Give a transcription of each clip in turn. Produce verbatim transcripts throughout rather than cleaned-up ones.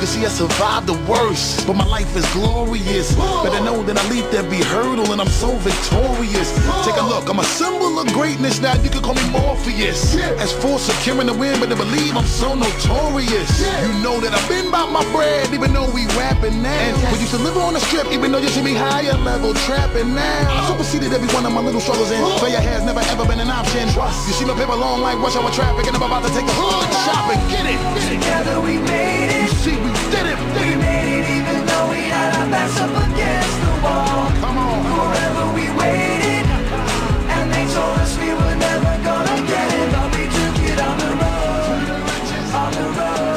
Cause see, I survived the worst, but my life is glorious. Better know that I leaped every hurdle and I'm so victorious. Take a look, I'm a symbol of greatness, now you can call me Morpheus. As for securing the win, but to believe I'm so notorious. You know that I've been about my bread, even though we rapping now. We used to live on the strip, even though you see me higher level trapping now. I superseded every one of my little struggles and failure has never ever been an option. You see my paper long like rush hour traffic and I'm about to take the hood shopping. Get it, get it. Together we made it. You see we did it, did We it. made it even though we had our backs up against the wall. Come on. Forever we waited, and they told us we were never gonna get it, but we took it on the road, on the road,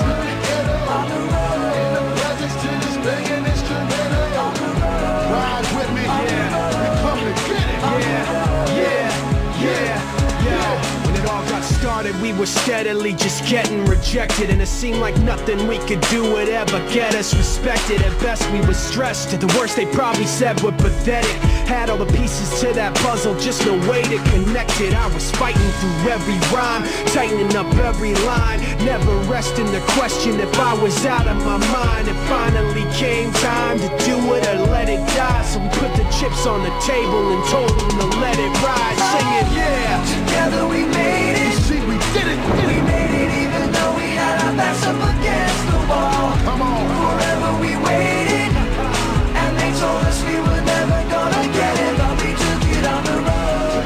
on the road. The presence to this banging instrumental. On the road. Ride with me, yeah. We come to get it. Yeah, yeah, yeah, yeah. When it all got started, we were steadily just getting rejected, and it seemed like nothing we could do would ever get us respected. At best we were stressed, at the worst they probably said we're pathetic. Had all the pieces to that puzzle, just no way to connect it. I was fighting through every rhyme, tightening up every line, never resting to question if I was out of my mind. It finally came time to do it or let it die, so we put the chips on the table and told them to let it ride, singing yeah. Together we made You it. see we did it, did We it. made it even though we had our backs up against the wall. Come on. Forever we waited, and they told us we were never gonna get it, but we took it on the road,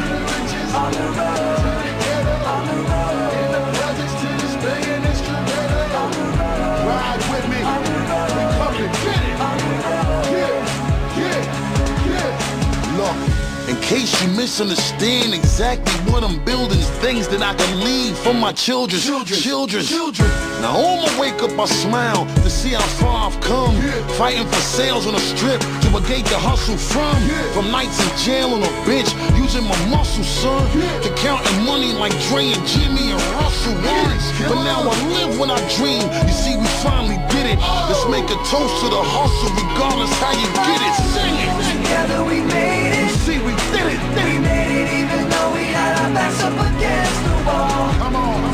on the road, on the road. The presence to this banging instrumental. On the road, Ride with me. on the road, We come to get it. on the road. Yeah, yeah, yeah. Look, in case you misunderstand exactly what I'm building, things that I can leave for my children. Children. Children. Children. Now on my wake up I smile to see how far I've come. Yeah. Fighting for sales on a strip to a gate to hustle from. Yeah. From nights in jail on a bench, using my muscle, son. Yeah. To counting money like Dre and Jimmy and Russell once. Yeah. But now I live when I dream. You see we finally did it. Oh. Let's make a toast to the hustle regardless how you get it. Sing it. Together we made You it. see we did it, did We it. made it even though we had our backs up against the wall. Come on.